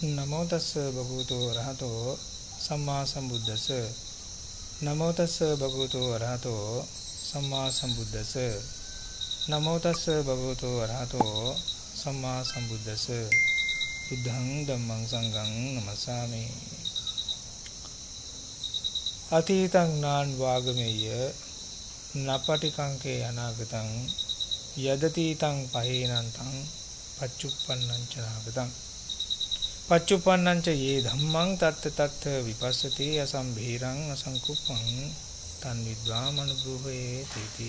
නමෝ තස්ස භගවතු රහතෝ සම්මා සම්බුද්දස්ස. නමෝ තස්ස භගවතු රහතෝ සම්මා සම්බුද්දස්ස. නමෝ තස්ස භගවතු රහතෝ සම්මා සම්බුද්දස්ස. බුද්ධං ධම්මං සංඝං නමස්සාමි. අතීතං නාන් වාගමෙය්‍ය නපටිකංකේ අනාගතං යදතීතං පහේනන්තං පච්චුප්පන්නං ච නාගතං පච්චුප්පන්නං ච යේ ධම්මං තත්ත තත්ත විපස්සති අසම්භීරං අසංකුප්පං තන් විද්වාමනුභවේ තීති.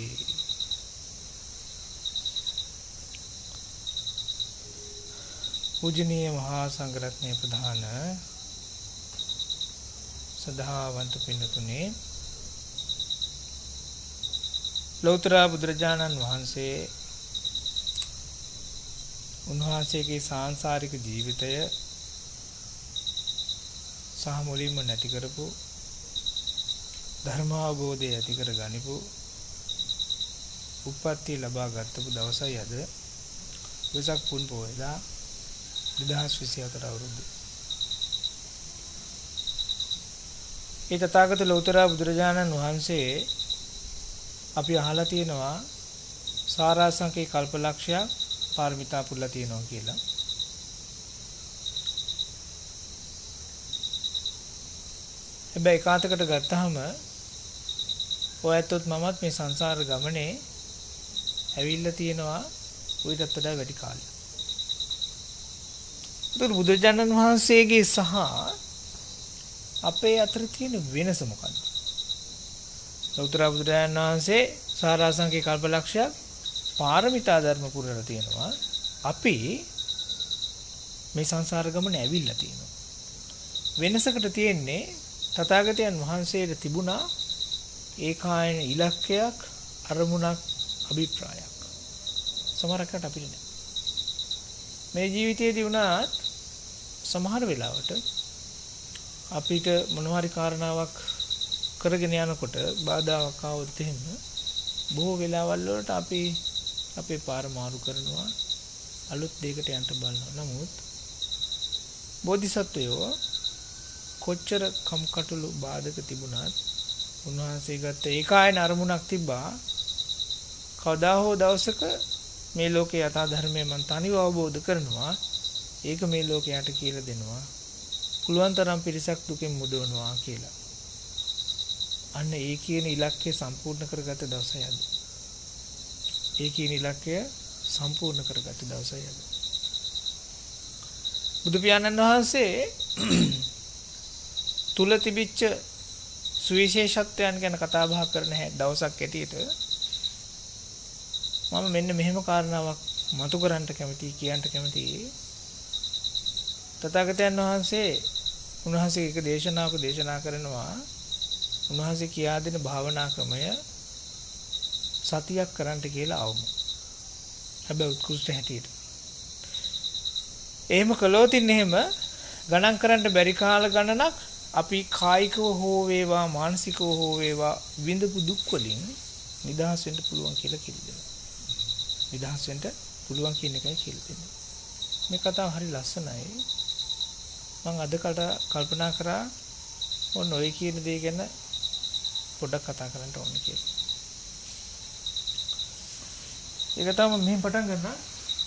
පූජනීය මහා සංඝරත්නයේ ප්‍රධාන සදාවන්ත පින්නතුනේ, ලෞතර බුදුරජාණන් වහන්සේ උන්වහන්සේගේ සාංශාරික ජීවිතය සහ මුලින්ම නැති කරපු ධර්මාවබෝධය ඇති කර ගනිපු උප්පත්ති ලබා ගත්තපු දවසයි අද. වෙසක් පුන් පොහොයදා 2024 අවුරුද්ද. ඒ තථාගත ලෞතර බුදුරජාණන් වහන්සේ අපි අහලා තියෙනවා සාරාංශකේ කල්පලක්ෂයක් පාරමිතා පුරලා තියෙනවා කියලා. හැබැයි කාතකට ගත්තාම ඔයත්ොත් මමත් මේ සංසාර ගමනේ ඇවිල්ලා තියෙනවා ඌටත් වඩා වැඩි කාලයක්. ඒතර බුදුරජාණන් වහන්සේගේ සහ අපේ අතර තියෙන වෙනස මොකක්ද? ලෞතර බුදුරජාණන් වහන්සේ සාරාංශකේ කල්පලක්ෂයක් පාරමිතා ධර්ම පුරලා තියෙනවා. අපි මේ සංසාර ගමනේ ඇවිල්ලා තියෙනවා. වෙනසකට තියෙන්නේ තථාගතයන් වහන්සේට තිබුණා ඒකායන ඉලක්කයක්, අරමුණක්, අභිප්‍රායක්. සමහරකට අපිට නෑ. මේ ජීවිතයේදී වුණත් සමහර වෙලාවට අපිට මොනවා හරි කාරණාවක් කරගෙන යනකොට බාධාවක් ආවොත් එහෙම බොහෝ වෙලාවල් වලට අපි අපේ පාර මාරු කරනවා, අලුත් දෙයකට යන්න බලනවා. නමුත් බෝධිසත්වයෝ කොච්චර කම්කටොළු බාධක තිබුණත් උන්වහන්සේ ගත්ත ඒකායන අරමුණක් තිබ්බා. කවදා හෝ දවසක මේ ලෝකේ යථා ධර්මය මම තනිව අවබෝධ කරනවා. ඒක මේ ලෝකයට කියලා දෙනවා. පුළුවන් තරම් පිරිසක් දුකෙන් මුදවනවා කියලා. අන්න ඒ කියන ඉලක්කය සම්පූර්ණ කරගත්ත දවසයි අද. ඒ කියන ඉලක්කය සම්පූර්ණ කරගත්ත දවසයි අද. බුදු පියාණන් වහන්සේ තුල තිබිච්ච සුවිශේෂත්වයන් ගැන කතා බහ කරන දවසක් ඇටියට මම මෙන්න මෙහෙම කාරණාවක් මතු කරන්න කැමතියි, කියන්න කැමතියි. තථාගතයන් වහන්සේ උන්වහන්සේ එක දේශනාවක දේශනා කරනවා. උන්වහන්සේ කියා දෙන භාවනා ක්‍රමය සතියක් කරන්න කියලා අවම. හැබැයි උත්කෘෂ්ඨ හැටියට. එහෙම කළොත් එහෙම ගණන් කරන්න බැරි කාල ගණනක් අපි කායිකව හෝ වේවා මානසිකව හෝ වේවා විඳපු දුක් වලින් නිදහස් වෙන්න පුළුවන් කියලා කියනවා. නිදහස් වෙන්න පුළුවන් කියන එකයි කියලා දෙන්නේ. මේ කතාව හරි ලස්සනයි. මම අද කල්පනා කරා ඔන්න ඔය කියන දේ ගැන පොඩ්ඩක් කතා කරන්න ඕනේ කියලා. ඒක තමයි මෙහෙම පටන් ගන්න.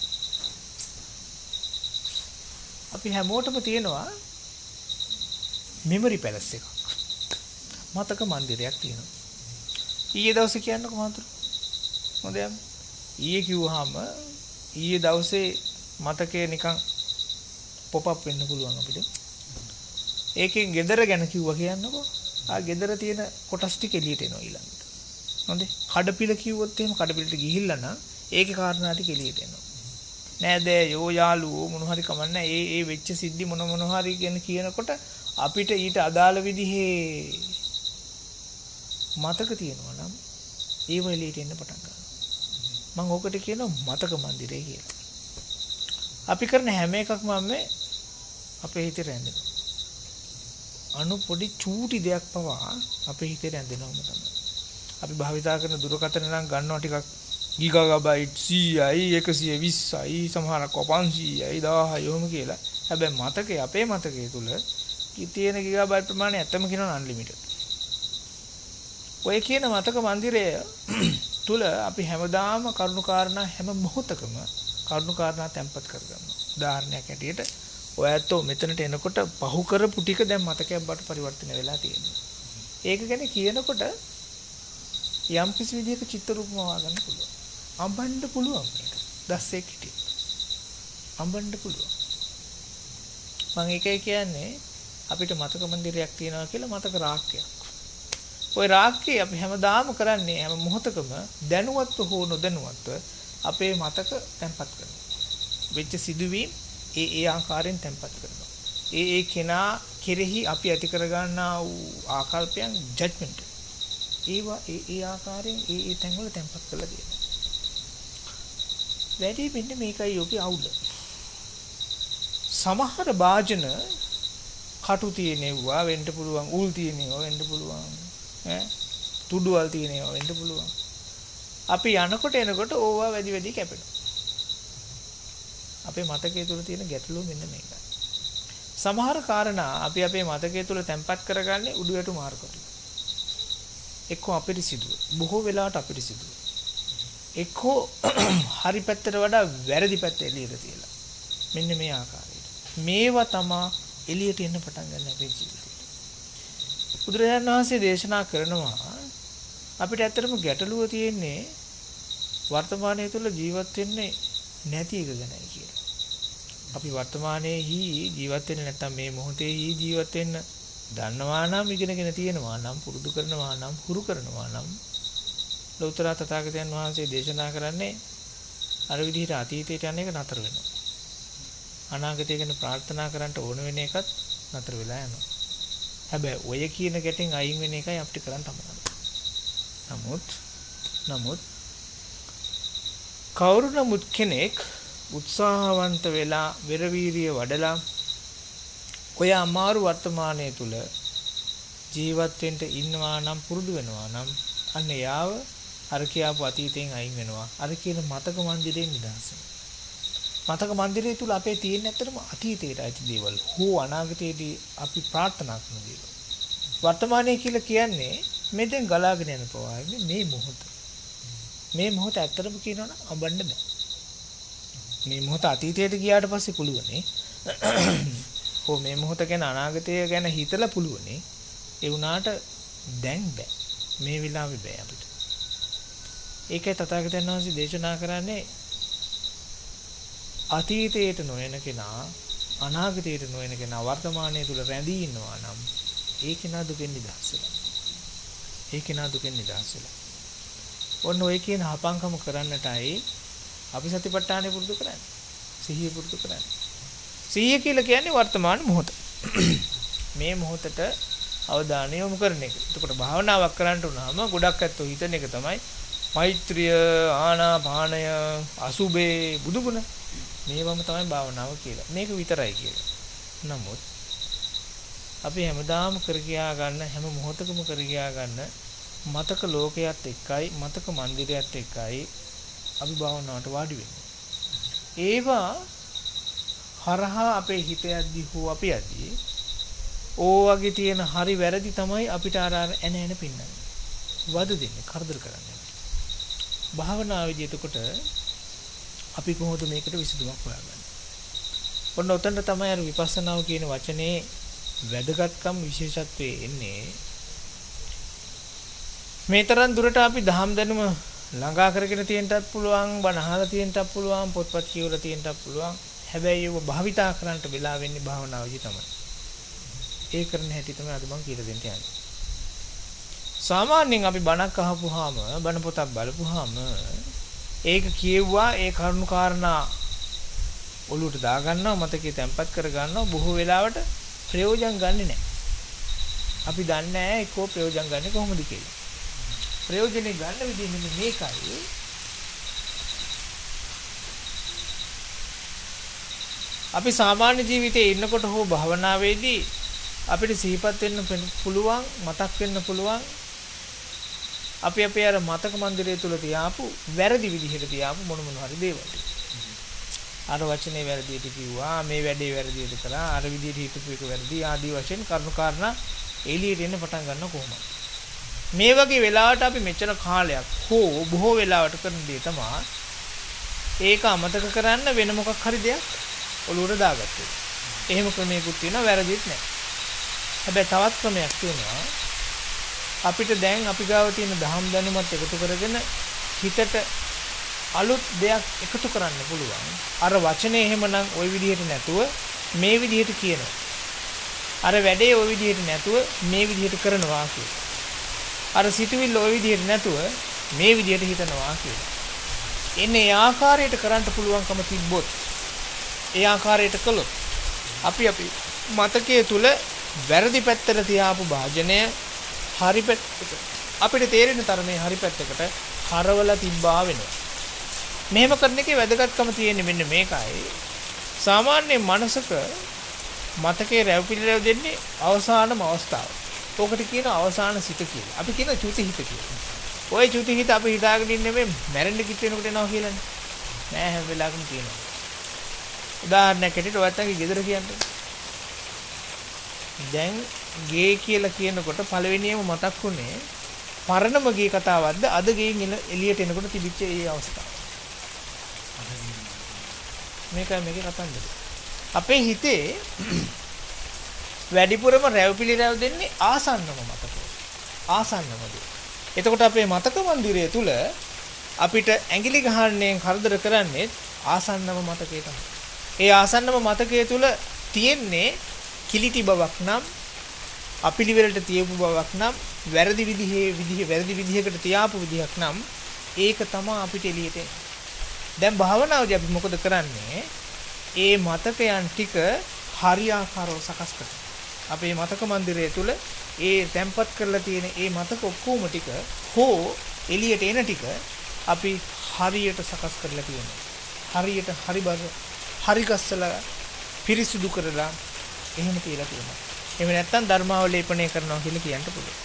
අපි හැමෝටම තියෙනවා මෙමරි පැලස් එකක්. මතක මන්දිරයක් තියෙනවා. ඊයේ දවසේ කියන්නකෝ මාතෘ. හොඳයි. ඊයේ කිව්වහම ඊයේ දවසේ මතකේ නිකන් පොප් අප් වෙන්න පුළුවන් අපිට. ඒකෙන් ගෙදර ගැන කිව්වා කියන්නකෝ. ආ ගෙදර තියෙන කොටස් ටික එළියට එනවා ඊළඟට. හොඳේ. කඩපිල කිව්වොත් එහෙම කඩපිලට ගිහිල්ලා නම් ඒකේ කාරණා ටික එළියට එනවා. නෑද යෝ යාළුවෝ මොන හරි කමන්නේ ඒ වෙච්ච සිද්ධි මොන හරි ගැන කියනකොට අපිට ඊට අදාළ විදිහේ මතක තියෙනවා නම් ඒව එළියට එන්න පටන් ගන්නවා. මම ඕකට කියනවා මතක මන්දිරය කියලා. අපි කරන හැම එකක්ම අපේ හිතේ රැඳෙනවා. අනු පොඩි චූටි දෙයක් පවා අපේ හිතේ රැඳෙනවම තමයි. අපි භාවිතා කරන දුරකථන නම් ගන්නවා ටිකක් ගිගාබයිට් 100යි 120යි සමහරක් 500යි 1000යි ඔහොම කියලා. හැබැයි මතකයේ අපේ මතකයේ තුල තියෙන ගිගාබයිට් ප්‍රමාණය ඇත්තම කියනවා අන්ලිමිටඩ්. ඔය කියන මතක මන්දිරය තුල අපි හැමදාම කරුණාකාරණා හැම මොහොතකම කරුණාකාරණා තැම්පත් කරගන්නවා. උදාහරණයක් ඇටියට ඔය ඇත්තෝ මෙතනට එනකොට පහු කරපු ටික දැන් මතකයක් බවට පරිවර්තනය වෙලා තියෙනවා. ඒක ගැන කියනකොට යම් කිසි විදිහක චිත්ත රූපමවා ගන්න පුළුවන්. අඹන්න පුළුවන් මේක. දැස්සේ කිටි. අඹන්න පුළුවන්. මම ඒකයි කියන්නේ අපිට මතක මන්දිරයක් තියෙනවා කියලා මතක රාක්කයක්. ওই රාක්කේ අපි හැමදාම කරන්නේ හැම මොහොතකම දැනුවත්ව හෝ නොදැනුවත්ව අපේ මතක තැම්පත් කරනවා. වෙච්ච සිදුවීම් ඒ ආකාරයෙන් තැම්පත් කරනවා. ඒ කෙනා කෙරෙහි අපි ඇති කරගන්නා වූ ආකල්පයන් ජජ්මන්ට් ඒවා ඒ ආකාරයෙන් ඒ තැන්වල තැම්පත් කරලා දෙනවා. වැඩි වෙන්නේ මේකයි යෝගී අවුල. සමහර වාජන කටු තියෙනවා වෙන්න පුළුවන්, උල් තියෙනවා වෙන්න පුළුවන්, තුඩුවල් තියෙනවා වෙන්න පුළුවන්. අපි යනකොට එනකොට ඕවා වැඩි වැඩි කැපෙනවා. අපේ මතකයේ තුල තියෙන ගැටලුව මෙන්න මේකයි. සමහර කාරණා අපි අපේ මතකයේ තුල තැම්පත් කරගන්නේ උඩුයට මාර්ගකට. එක්කෝ අපිරිසිදුව, බොහෝ වෙලාවට අපිරිසිදුව. එක්කෝ හරි පැත්තට වඩා වැරදි පැත්ත එළියට තියලා. මෙන්න මේ ආකාරයට. මේවා තමයි එළියට එන්න පටන් ගන්න අපේ ජීවිතේ. බුදුරජාණන් වහන්සේ දේශනා කරනවා අපිට ඇත්තටම ගැටලුව තියෙන්නේ වර්තමානයේ තුල ජීවත් වෙන්නේ නැති එක ගැනයි කියලා. අපි වර්තමානයේ ජීවත් වෙන්නේ නැත්නම් මේ මොහොතේ ජීවත් වෙන්න දන්නවා නම් ඉගෙනගෙන තියෙනවා නම් පුරුදු කරනවා නම් හුරු කරනවා නම් ලෞතර තථාගතයන් වහන්සේ දේශනා කරන්නේ අර විදිහට අතීතයට යන එක නතර වෙනවා. අනාගතය ගැන ප්‍රාර්ථනා කරන්න ඕන වෙන එකත් නතර වෙලා යනවා. හැබැයි ඔය කියන ගැටෙන් අයින් වෙන එකයි අපිට කරන්න අමාරු. නමුත් කවුරු නමුත් කෙනෙක් උත්සාහවන්ත වෙලා වෙරවීරිය වඩලා ඔය අමාරු වර්තමානයේ තුල ජීවත් වෙන්න ඉන්නවා නම් පුරුදු වෙනවා නම් අන්න යාව අර කියාපු අතීතයෙන් අයින් වෙනවා. අර කියන මතක මන්දිරයෙන් නිදහස් වෙනවා. මතක මන්දිරය තුල අපේ තියෙන ඇත්තටම අතීතයට ඇති දේවල් හෝ අනාගතයේදී අපි ප්‍රාර්ථනා කරන දේවල්. වර්තමානයේ කියලා කියන්නේ මෙතෙන් ගලාගෙන යන ප්‍රවාහය මේ මොහොත. මේ මොහොත ඇත්තටම කියනවනම් අඹන්න බෑ. මේ මොහොත අතීතයට ගියාට පස්සේ පුළුවනේ. හෝ මේ මොහොත ගැන අනාගතය ගැන හිතලා පුළුවනේ. ඒ වුණාට දැන් බෑ. මේ වෙලාවේ බෑ අපිට. ඒකයි තථාගතයන් වහන්සේ දේශනා කරන්නේ අතීතයට නොයන කෙනා අනාගතයට නොයන කෙනා වර්තමානයේ තුල රැඳී ඉන්නවා නම් ඒ කෙනා දුකෙන් නිදහස් වෙනවා. ඒ කෙනා දුකෙන් නිදහස් වෙනවා. ඔන්න ඔය කියන හපංකම කරන්නටයි අපි සතිපට්ඨානෙ පුරුදු කරන්නේ. සිහිය පුරුදු කරන්නේ. සිහිය කියලා කියන්නේ වර්තමාන මොහොත. මේ මොහොතට අවධානය යොමු කරන එක. එතකොට භාවනාවක් කරන්න උනහම ගොඩක් අත්ෝ හිතන එක තමයි මෛත්‍රිය, ආනාපානය, අසුබේ, බුදුගුණ මේවම තමයි භාවනාව කියලා. මේක විතරයි කියලා. නමුත් අපි හැමදාම කර ගියා ගන්න හැම මොහොතකම කර ගියා ගන්න මතක ලෝකයක් එක්කයි මතක මන්දිරයත් එක්කයි අපි භාවනාවට වාඩි වෙන්නේ. ඒවා හරහා අපේ හිත යද්දි හෝ අපි යද්දි ඕවගේ තියෙන හරි වැරදි තමයි අපිට අර එන පින්නන්නේ. වද දෙන්නේ, කරදර කරන්නේ. භාවනාවේදී එතකොට අපි කොහොමද මේකට විසඳුමක් හොයාගන්නේ? ඔන්න ඔතනට තමයි අර විපස්සනාව කියන වචනේ වැදගත්කම් විශේෂත්වයේ එන්නේ. මේ තරම් දුරට අපි දහම් දැනුම ළඟා කරගෙන තියෙන්නත් පුළුවන්, බණ අහලා තියෙන්නත් පුළුවන්, පොත්පත් කියවලා තියෙන්නත් පුළුවන්. හැබැයි ඒව භාවිතා කරන්නට වෙලා වෙන්නේ භාවනාවේදී තමයි. ඒ කරන හැටි තමයි අද මම කියලා දෙන්න යන්නේ. සාමාන්‍යයෙන් අපි බණක් අහපුවාම, බණ පොතක් බලපුවාම ඒක කියුවා ඒ කරුණු කාරණා ඔලුවට දා ගන්නවා, මතකේ තැම්පත් කර ගන්නවා. බොහෝ වෙලාවට ප්‍රයෝජන ගන්නෙ නැහැ. අපි දන්නේ නැහැ ඒකෝ ප්‍රයෝජන ගන්නෙ කොහොමද කියලා. ප්‍රයෝජනෙ ගන්න විදිහ මෙන්න මේකයි. අපි සාමාන්‍ය ජීවිතයේ ඉන්නකොට හෝ භවනාවේදී අපිට සිහිපත් වෙන්න පුළුවන්, මතක් වෙන්න පුළුවන් අපි අපේ අර මතක මන්දිරය තුල තියාපු වැරදි විදිහට තියාපු මොන හරි දේවල්. අර වචනේ වැරදියට කිව්වා, මේ වැඩේ වැරදියට කළා, අර විදිහට හිතපු එක වැරදි ආදී වශයෙන් කරුණු කාරණා එළියට එන්න පටන් ගන්න කොහොමද? මේ වගේ වෙලාවට අපි මෙච්චර කාලයක් හෝ බොහෝ වෙලාවට කරන දේ තමයි ඒක අමතක කරන්න වෙන මොකක් හරි දෙයක් ඔලුවට දාගත්තා. එහෙම ක්‍රමයකුත් තියෙනවා, වැරදිත් නැහැ. හැබැයි තවත් ක්‍රමයක් තියෙනවා. අපිට දැන් අපි ගාව තියෙන දහම් දැනුමත් එකතු කරගෙන හිතට අලුත් දෙයක් එකතු කරන්න පුළුවන්. අර වචනේ එහෙමනම් ওই විදිහට නැතුව මේ විදිහට කියනවා. අර වැඩේ ওই විදිහට නැතුව මේ විදිහට කරනවා කියලා. අර සිතුවිල්ල ওই විදිහට නැතුව මේ විදිහට හිතනවා කියලා. එන්නේ ඒ ආකාරයට කරන්න පුළුවන්කම තිබ්බොත්, ඒ ආකාරයට කළොත් අපි මතකයේ තුල වැරදි පැත්තට තියාපු භාජනය හරි පැත්තට අපිට තේරෙන තරමේ හරි පැත්තකට හරවලා තිබ්බා වෙනවා. මෙහෙම කරන එකේ වැදගත්කම තියෙන්නේ මෙන්න මේකයි. සාමාන්‍ය මනසක මතකේ රැව්පිළිවෙල දෙන්නේ අවසානම අවස්ථාව. ඕකට කියන අවසාන සිත කියලා. අපි කියන චුති හිත කියලා. ওই චුති හිත අපි හිතාගෙන ඉන්නේ මේ මැරෙන්න කිත් වෙනකොට එනවා කියලානේ. නෑ, හැම වෙලාවකම කියනවා. උදාහරණයක් ඇටියට ඔයත් අගේ ගෙදර කියන්නේ. දැන් ගේ කියලා කියනකොට පළවෙනියම මතක් වුණේ පරණම ගේ කතාවක්ද අද ගෙයින් එළියට එනකොට තිබිච්ච ඒ අවස්ථාව. මේකයි මේකේ කතන්දර. අපේ හිතේ වැඩිපුරම රැව්පිළි දෙන්නේ ආසන්නම මතකය. ආසන්නම දේ. එතකොට අපේ මතක මන්දිරය තුල අපිට ඇඟිලි ගහන්නේන් කරදර කරන්නේ ආසන්නම මතකය තමයි. ඒ ආසන්නම මතකය තුල තියෙන්නේ කිලිටි බවක් නම්, අපිලිවෙලට තියපු බවක් නම්, වැරදි විදිහකට තියාපු විදිහක් නම් ඒක තමයි අපිට එළියට එන්නේ. දැන් භාවනාවේදී අපි මොකද කරන්නේ? ඒ මතකයන් ටික හරියාකාරව සකස් කරනවා. අපේ මතක මන්දිරය තුල ඒ තැම්පත් කරලා තියෙන ඒ මතක ඔක්කොම ටික හෝ එළියට එන ටික අපි හරියට සකස් කරලා තියෙනවා. හරියට හරි ගස්සලා පිරිසුදු කරලා එහෙම තියලා තියෙනවා. එහෙම නැත්නම් ධර්මාවලේපණය කරනවා කියලා කියන්න පුළුවන්.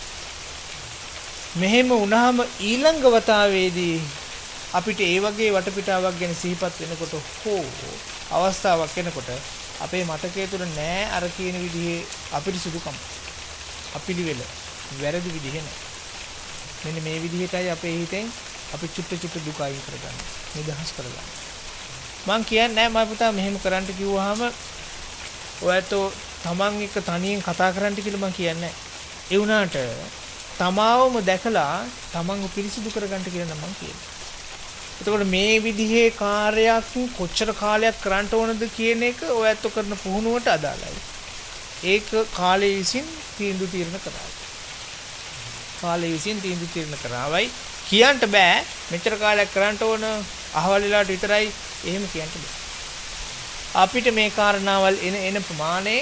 මෙහෙම වුණාම ඊළඟ වතාවේදී අපිට ඒ වගේ වටපිටාවක් ගැන සිහිපත් වෙනකොට හෝ අවස්ථාවක් එනකොට අපේ මතකයේ තුල නෑ අර කියන විදිහේ අපිරිසුදුකම. අපිලිවෙල වැරදි විදිහේ නෑ. මෙන්න මේ විදිහටයි අපේ හිතෙන් අපි චුට්ට දුක අයින් කරගන්න. නිදහස් කරගන්න. මං කියන්නේ නෑ මම පුතා මෙහෙම කරන්න කිව්වහම ඔයත් තමන් එක්ක තනියෙන් කතා කරන්න කියලා මං කියන්නේ නෑ. ඒ වුණාට තමාවම දැකලා තමන්ව පිරිසිදු කරගන්න කියලා නම් මං කියනවා. එතකොට මේ විදිහේ කාර්යයක් කොච්චර කාලයක් කරන්න ඕනද කියන එක ඔයත් කරන පුහුණුවට අදාළයි. ඒක කාලය විසින් තීන්දුව తీරන කරාවයි. කාලය විසින් තීන්දුව తీරන කරාවයි කියන්න බෑ. මෙච්චර කාලයක් කරන්න ඕන අහවල් වෙලාවට විතරයි එහෙම කියන්න බෑ. අපිට මේ කාරණාවල් එන ප්‍රමාණය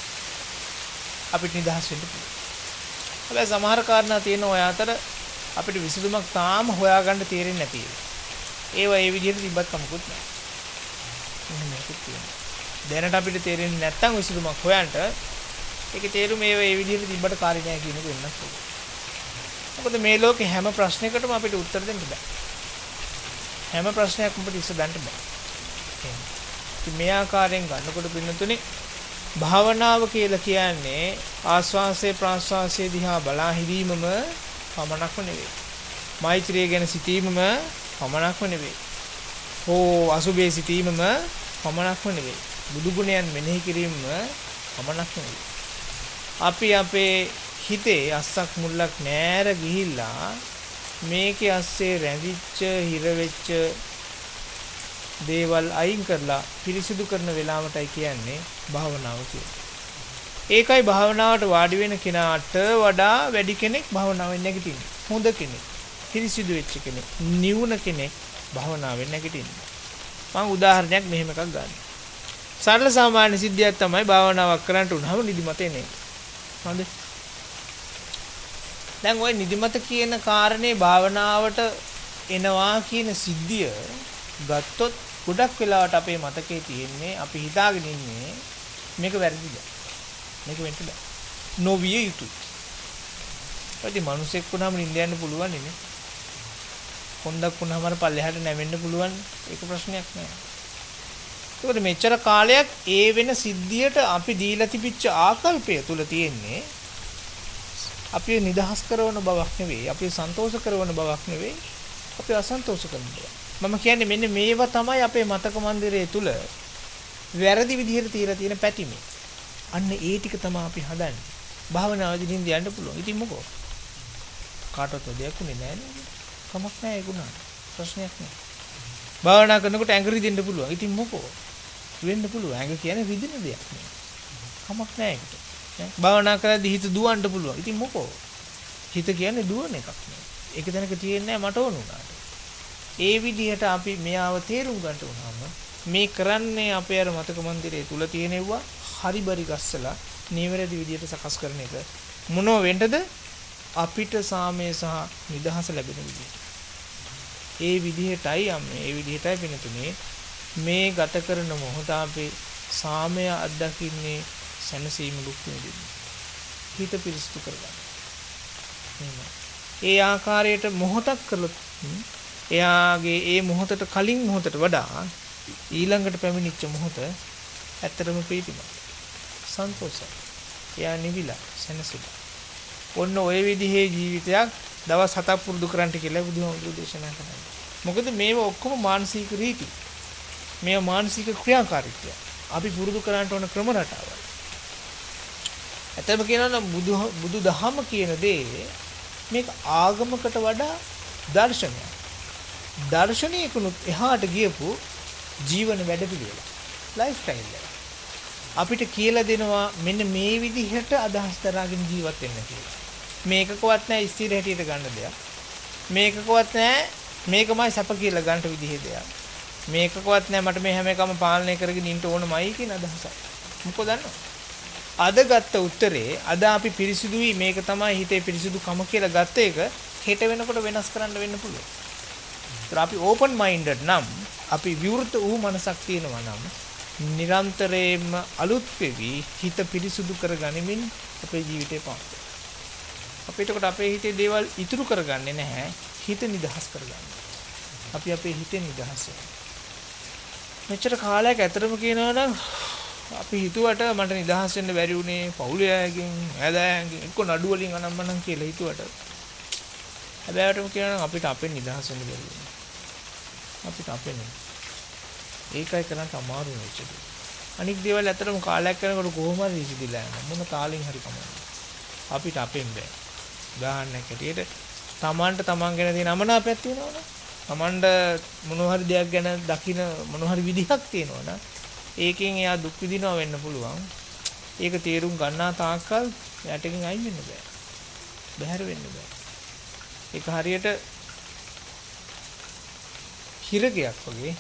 අපිට නිදහස් වෙන්න පුළුවන්. හැබැයි සමහර කාරණා තියෙන ඔය අතර අපිට විසඳුමක් තාම හොයාගන්න තීරෙන්නේ නැති ඒවා. ඒවා ඒ විදිහට තිබ්බත් කමකුත් නැහැ. එහෙනම් මේකත් තියෙනවා. දැනට අපිට තේරෙන්නේ නැත්නම් විසඳුමක් හොයන්න ඒකේ තේරුම ඒ විදිහට තිබ්බට කාර්ය නැහැ කියන එක වෙන්නත් පුළුවන්. මොකද මේ ලෝකේ හැම ප්‍රශ්නයකටම අපිට උත්තර දෙන්න බෑ. හැම ප්‍රශ්නයක්ම අපිට විසඳන්න බෑ. ඉතින් මේ ආකාරයෙන් ගන්නකොට පින්නතුනේ භාවනාව කියලා කියන්නේ ආස්වාසේ ප්‍රාස්වාසේ දිහා බලා හිඳීමම පමණක්ම නෙවෙයි. මෛත්‍රිය ගැන සිතීමම පමණක්ම නෙවෙයි. හෝ අසුභේ සිටීමම පමණක්ම නෙවෙයි. බුදු ගුණයන් මෙනෙහි කිරීමම පමණක්ම නෙවෙයි. අපි අපේ හිතේ අස්සක් මුල්ලක් නෑර ගිහිල්ලා මේකේ අස්සේ රැඳිච්ච හිර වෙච්ච දේවල් අයින් කරලා පිරිසිදු කරන වෙලාවටයි කියන්නේ භාවනාව කියන්නේ. ඒකයි භාවනාවට වාඩි වෙන කෙනාට වඩා වැඩි කෙනෙක් භාවනාවෙන් නැගිටින්නේ. හොඳ කෙනෙක්. පිරිසිදු වෙච්ච කෙනෙක්, නිවුන කෙනෙක් භාවනාවෙන් නැගිටින්නේ. මම උදාහරණයක් මෙහෙම එකක් ගන්න. සරල සාමාන්‍ය සිද්ධියක් තමයි භාවනාවක් කරන්න උනහම නිදිමත එන්නේ. හරිද? දැන් ওই නිදිමත කියන කාරණේ භාවනාවට එනවා කියන සිද්ධිය ගත්තොත් ගොඩක් වෙලාවට අපේ මතකයේ තියෙන්නේ අපි හිතාගෙන ඉන්නේ මේක වැරදිද? මේක වෙන්න බෑ. නොවිය යුතුයි. ඒකදී මිනිසෙක් වුණාම නිින්ද යන්න පුළුවන් නේ. කොන්දක් වුණාම පල්ලෙහාට නැවෙන්න පුළුවන්. ඒක ප්‍රශ්නයක් නෑ. ඒකට මෙච්චර කාලයක් ඒ වෙන සිද්ධියට අපි දීලා තිබිච්ච ආකල්පය තුල තියෙන්නේ අපි නිදහස් කරන බවක් නෙවෙයි, අපි සන්තෝෂ කරන බවක් නෙවෙයි, අපි අසන්තෝෂ කරන බව. මම කියන්නේ මෙන්න මේවා තමයි අපේ මතක මන්දිරයේ තුල වැරදි විදිහට තියලා තියෙන පැතිමේ. අන්න ඒ ටික තමයි අපි හදන්නේ. භාවනාවේදී නින්ද යන්න පුළුවන්. ඉතින් මොකෝ? කාටවත් දෙයක් උනේ නැහැ නේද? කමක් නැහැ ඒක උනාට. ප්‍රශ්නයක් නැහැ. භාවනා කරනකොට ඇඟ රිදෙන්න පුළුවන්. ඉතින් මොකෝ? වෙන්න පුළුවන්. ඇඟ කියන්නේ රිදෙන දෙයක් නේ. කමක් නැහැ ඒකට. භාවනා කරද්දී හිත දුවන්න පුළුවන්. ඉතින් මොකෝ? හිත කියන්නේ දුවන එකක් නේ. ඒක දැනක තියෙන්නේ නැහැ මට ඕන උනාට. ඒ විදිහට අපි මෙයාව තේරුම් ගන්න උනහම මේ කරන්නේ අපේ අර මතක මන්දිරයේ තුල තියෙනවා හරිබරි ගස්සලා නිවැරදි විදිහට සකස් කරන එක. මොනව වෙන්නද? අපිට සාමය සහ නිදහස ලැබෙන විදිහ. ඒ විදිහටයි ඒ විදිහටයි වෙනතුනේ මේ ගත කරන මොහොත අපි සාමය අත්දකින්නේ සැනසීම දුක් විඳින්නේ. හිත පිරිසිදු කරගන්න. ඒ ආකාරයට මොහොතක් කළොත් එයාගේ ඒ මොහොතට කලින් මොහොතට වඩා ඊළඟට පැමිණිච්ච මොහොත ඇත්තටම ප්‍රීතිමත්. සන්තෝෂයි. එයා නිවිලා සැනසෙලා. ඔන්න ඔය විදිහේ ජීවිතයක් දවස් 7ක් පුරුදු කරන්න කියලා බුදුහාමුදුරුවෝ දේශනා කරනවා. මොකද මේව ඔක්කොම මානසික රීති. මේව මානසික ක්‍රියාකාරීත්වය. අපි පුරුදු කරන්න ඕන ක්‍රම රටාවල්. ඇත්තම කියනවා නම් බුදුදහම කියන දේ මේක ආගමකට වඩා දර්ශනයක්. දර්ශනයකුත් එහාට ගියපු ජීවන වැඩපිළිවෙල. ලයිෆ් ස්ටයිල් එක. අපිට කියලා දෙනවා මෙන්න මේ විදිහට අදහස් දරාගෙන ජීවත් වෙන්න කියලා. මේකකවත් නැහැ ස්ථිර හැටියට ගන්න දෙයක්. මේකකවත් නැහැ මේකමයි සැප කියලා ගන්න විදිහේ දෙයක්. මේකකවත් නැහැ මට මේ හැම එකම පාලනය කරගෙන ඉන්න ඕනමයි කියන අදහසක්. මොකද දන්නවද? අද ගත්ත උත්තරේ අද අපි පිරිසිදුයි මේක තමයි හිතේ පිරිසිදුකම කියලා ගත්ත එක හෙට වෙනකොට වෙනස් කරන්න වෙන්න පුළුවන්. ඒත් අපි ඕපන් මයින්ඩඩ් නම් අපි විවෘත වූ මනසක් තියෙනවා නම් නිරන්තරයෙන්ම අලුත් වෙවි හිත පිරිසුදු කරගනිමින් අපේ ජීවිතේ පාත්. අපිට කොට අපේ හිතේ දේවල් ඉතුරු කරගන්නේ නැහැ. හිත නිදහස් කරගන්න. අපි අපේ හිතේ නිදහස. මෙච්චර කාලයක් ඇතරම කියනවා නම් අපි හිතුවට මට නිදහස් වෙන්න බැරි වුණේ පවුලේ අයගෙන්, ඈදෑයන්ගෙන්, එක්ක නඩු වලින් අනම්මනම් කියලා හිතුවට. හැබැයිටම කියනවා නම් අපිට අපෙන් නිදහස් වෙන්න බැරි වුණා. අපිට අපෙන් ඒකයි කරන්න අමාරු වෙච්ච දේ. අනික් දේවල් ඇත්තටම කාලයක් යනකොට කොහොම හරි විසඳිලා යනවා. මොන තාලෙන් හරි කමන්නේ. අපිට අපෙන් බෑ. උදාහරණයක් ඇටියට තමන්ට තමන් ගැන තියෙන අමනාපයක් තියෙනවනේ. තමන්ට මොන හරි දෙයක් ගැන දකින මොන හරි විදිහක් තියෙනවනේ. ඒකෙන් එයා දුක් විඳිනවා වෙන්න පුළුවන්. ඒක තේරුම් ගන්නා තාක්කල් යටකින් අයින් වෙන්න බෑ. බැහැර වෙන්න බෑ. ඒක හරියට හිරගයක් වගේ.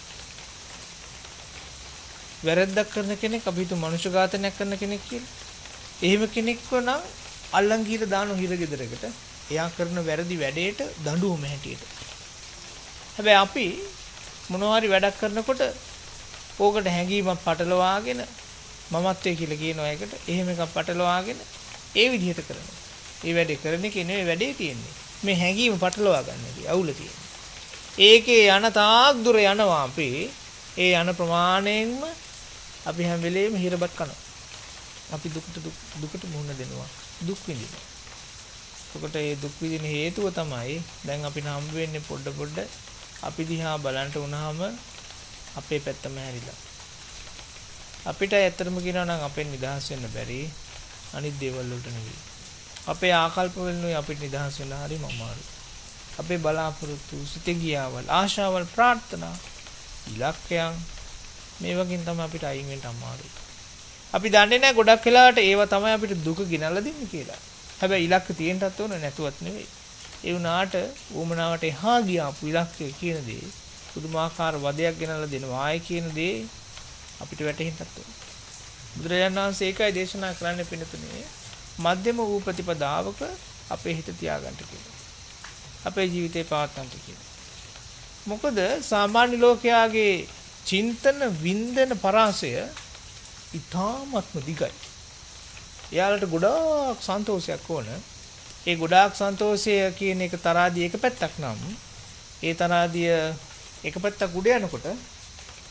වැරද්දක් කරන කෙනෙක් අපි හිතමු මනුෂ්‍ය ඝාතනයක් කරන කෙනෙක් කියලා. එහෙම කෙනෙක්ව නම් අල්ලන් ගිහලා දාන හිරගෙදරකට එයා කරන වැරදි වැඩේට දඬුවම හැටියට. හැබැයි අපි මොනවා හරි වැඩක් කරනකොට ඕකට හැංගීමක් පටලවාගෙන මමත්වයේ කියලා කියනවා එකට. එහෙම එකක් පටලවාගෙන ඒ විදිහට කරනවා. ඒ වැඩේ කරන එකේ නෙවෙයි වැඩේ තියෙන්නේ. මේ හැංගීම පටලවා ගන්න එකේ අවුල තියෙන්නේ. ඒකේ යන තාක් දුර යනවා අපි ඒ යන ප්‍රමාණයෙන්ම අපි හැම වෙලේම හිරබත් කරනවා. අපි දුකට මුහුණ දෙනවා. දුක් විඳිනවා. ඒකට ඒ දුක් විඳින හේතුව තමයි දැන් අපිට හම්බ වෙන්නේ පොඩ අපි දිහා බලන්න උනහම අපේ පැත්තම හැරිලා. අපිට ඇත්තටම කියනවා නම් අපෙන් නිදහස් වෙන්න බැරි අනිත් දේවල් වලට නෙවෙයි. අපේ ආකල්ප වලින් අපිට නිදහස් වෙන්න හරිම අමාරුයි. අපේ බලාපොරොත්තු, සිතේ ගියාවල්, ආශාවල්, ප්‍රාර්ථනා, ඉලක්කයන් මේ වගේන් තමයි අපිට අයින් වෙන්න අමාරුයි. අපි දන්නේ නැහැ ගොඩක් වෙලාවට ඒවා තමයි අපිට දුක ගෙනල්ලා දෙන්නේ කියලා. හැබැයි ඉලක්ක තියෙන්නත් ඕන නැතුවත් නෙවෙයි. ඒ වුණාට ඌමනාවට එහා ගියාපු ඉලක්කය කියන දේ පුදුමාකාර වදයක් ගෙනල්ලා දෙනවා. ආයේ කියන දේ අපිට වැටහෙන්නත් ඕන. බුදුරජාණන් වහන්සේ ඒකයි දේශනා කරන්නේ පිළිතුනේ මධ්‍යම වූ ප්‍රතිපදාවක අපේ හිත තියාගන්න කියලා. අපේ ජීවිතේ පවත්වන්න කියලා. මොකද සාමාන්‍ය ලෝකයාගේ චින්තන වින්දන පරාසය ඉතාමත්ම දිගයි. එයාලට ගොඩාක් සන්තෝෂයක් ඕන. ඒ ගොඩාක් සන්තෝෂය කියන එක තරහදී එක පැත්තක් නම් ඒ තරහදිය එක පැත්තක් උඩ යනකොට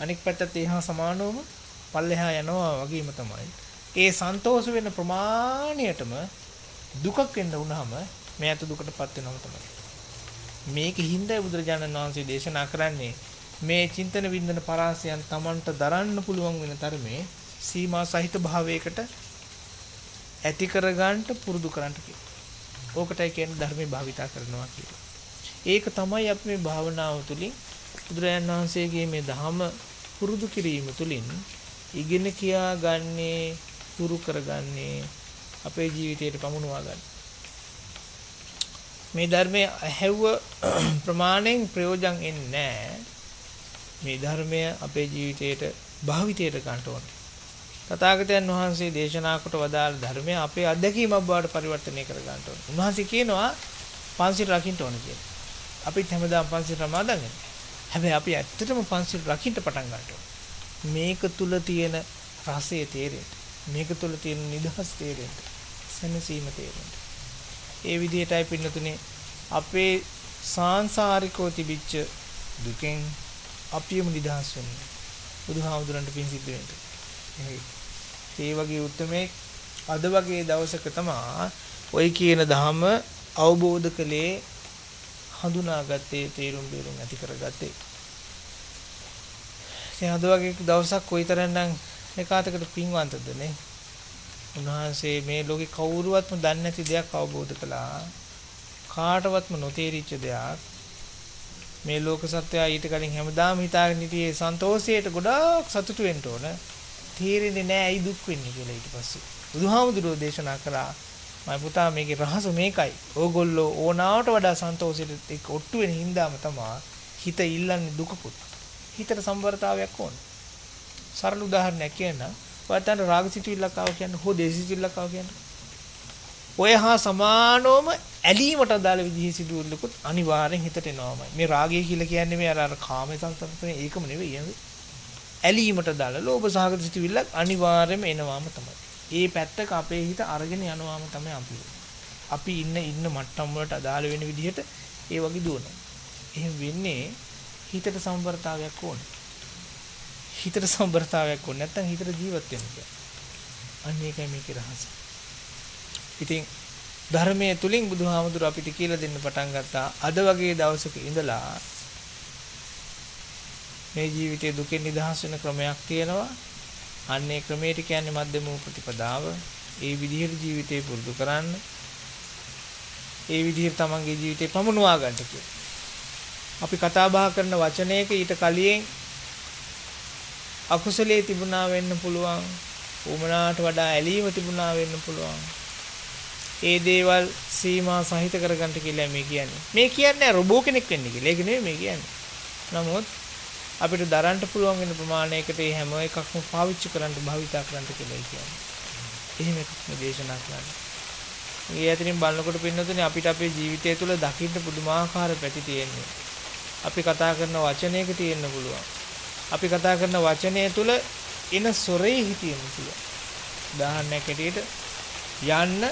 අනික් පැත්තත් ඒහා සමානවම පල්ලෙහා යනවා වගේම තමයි. ඒ සන්තෝෂ වෙන ප්‍රමාණයටම දුකක් වෙන්න වුණාම මේ අත දුකටපත් වෙනවම තමයි. මේකෙහිඳයි බුදුරජාණන් වහන්සේ දේශනා කරන්නේ මේ චින්තන වින්දන පරාසයන් Tamanට දරන්න පුළුවන් වෙන තරමේ සීමා සහිත භාවයකට ඇති කරගන්න පුරුදු කරන්න කියලා. ඕකටයි කියන්නේ ධර්මයේ භාවිතා කරනවා කියලා. ඒක තමයි අපි මේ භාවනාව තුළින් බුදුරජාණන් වහන්සේගේ මේ ධහම පුරුදු කිරීම තුළින් ඉගෙන කියා ගන්නේ, පුරු කරගන්නේ, අපේ ජීවිතයට පමුණවා ගන්න. මේ ධර්මයේ ඇහැව්ව ප්‍රමාණයෙන් ප්‍රයෝජන එන්නේ නැහැ. මේ ධර්මය අපේ ජීවිතයට භාවිතයට ගන්න ඕනේ. තථාගතයන් වහන්සේ දේශනා කොට වදාළ ධර්මය අපේ අත්දැකීමක් බවට පරිවර්තනය කර ගන්න ඕනේ. උන්වහන්සේ කියනවා පන්සිල් රකින්න ඕනේ කියලා. අපිත් හැමදාම පන්සිල් රමාදන් වෙනවා. හැබැයි අපි ඇත්තටම පන්සිල් රකින්න පටන් ගන්න ඕනේ. මේක තුල තියෙන රසය තේරෙන්න. මේක තුල තියෙන නිදහස් තේරෙන්න. සැනසීම තේරෙන්න. ඒ විදිහටයි පින්නතුනේ අපේ සාංශාරිකව තිබිච්ච දුකෙන් අපියම නිදහස් වෙන්නේ. බුදුහාමුදුරන්ට පින් සිද්ධ වෙන්න. ඒ වගේ උත්මේ අද වගේ දවසක තමයි ඔය කියන ධම අවබෝධ කළේ, හඳුනාගත්තේ, තේරුම් බේරුම් ඇති කරගත්තේ. ඉතින් අද වගේ දවසක් කොයිතරම්නම් එකාතකට පින්වන්තද නේ. උන්වහන්සේ මේ ලෝකේ කවුරුවත්ම දන්නේ නැති දෙයක් අවබෝධ කළා. කාටවත්ම නොතේරිච්ච දෙයක්. මේ ලෝක සත්‍යය ඊට කලින් හැමදාම හිතාගෙන හිටියේ සන්තෝෂයට ගොඩාක් සතුටු වෙන්න ඕන. තේරෙන්නේ නැහැ ඇයි දුක් වෙන්නේ කියලා ඊට පස්සේ. බුදුහාමුදුරුවෝ දේශනා කළා මම පුතා මේකේ රහස මේකයි. ඕගොල්ලෝ ඕනාවට වඩා සන්තෝෂයට එක්ක ඔට්ටු වෙන හින්දාම තමයි හිත ඉල්ලන්නේ දුකකුත්. හිතට සම්වර්තාවයක් ඕන. සරල උදාහරණයක් කියන්න. ඔයයන්ට රාග සිතුවිල්ලක් ආව කියන්නේ හෝ දේශ සිතුවිල්ලක් ආව කියන්නේ. ඔය හා සමානවම ඇලීමට අදාළ විදිහේ සිතුවිල්ලකුත් අනිවාර්යෙන් හිතට එනවාමයි. මේ රාගය කියලා කියන්නේ මේ අර කාමයේ සංසප්පනේ ඒකම නෙවෙයි. ඇලීමට අදාළ ලෝභ සහගත සිතුවිල්ලක් අනිවාර්යයෙන්ම එනවාම තමයි. ඒ පැත්තක අපේ හිත අරගෙන යනවාම තමයි අපි ඉන්න මට්ටම් වලට අදාළ වෙන විදිහට ඒ වගේ දුවනවා. එහෙම වෙන්නේ හිතට සම්වර්තාවයක් ඕනේ. හිතට සම්බරතාවයක් ඕනේ නැත්නම් හිතට ජීවත් වෙන්න බෑ. අන්න ඒකයි මේකේ රහස. ඉතින් ධර්මයේ තුලින් බුදුහාමුදුර අපිට කියලා දෙන්න පටන් ගත්තා අද වගේ දවසක ඉඳලා මේ ජීවිතයේ දුකෙන් නිදහස් වෙන ක්‍රමයක් තියෙනවා. අන්නේ ක්‍රමයට කියන්නේ මධ්‍යම ප්‍රතිපදාව. ඒ විදිහට ජීවිතේ පුරුදු කරන්න. ඒ විදිහට තමන්ගේ ජීවිතේ පමුණවා ගන්න කියලා. අපි කතා බහ කරන වචනයක ඊට කලින් අකුසලයේ තිබුණා වෙන්න පුළුවන්. උමනාට වඩා ඇලීම තිබුණා වෙන්න පුළුවන්. ඒ දේවල් සීමා සහිත කරගන්න කියලා මේ කියන්නේ. මේ කියන්නේ රොබෝ කෙනෙක් වෙන්න කියලා. ඒක නෙවෙයි මේ කියන්නේ. නමුත් අපිට දරන්න පුළුවන් වෙන ප්‍රමාණයකට මේ හැම එකක්ම පාවිච්චි කරන්න භාවිතා කරන්න කියලා කියන්නේ. එහෙම එකක් දේශනා කරන්නේ. මේ ඇතින් බලනකොට පින්නතුනේ අපිට අපේ ජීවිතය තුළ දකින්න පුදුමාකාර පැති තියෙනවා. අපි කතා කරන වචනයක තියෙන්න පුළුවන්. අපි කතා කරන වචනය තුළ එන සොරේ හිතියෙන්න පුළුවන්. උදාහරණයක් ඇටියට යන්න